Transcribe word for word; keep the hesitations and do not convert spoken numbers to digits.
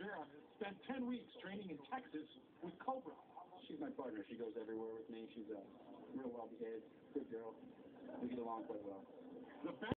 Vera spent ten weeks training in Texas with Cobra. She's my partner. She goes everywhere with me. She's a real well-behaved, good girl. We get along quite well. The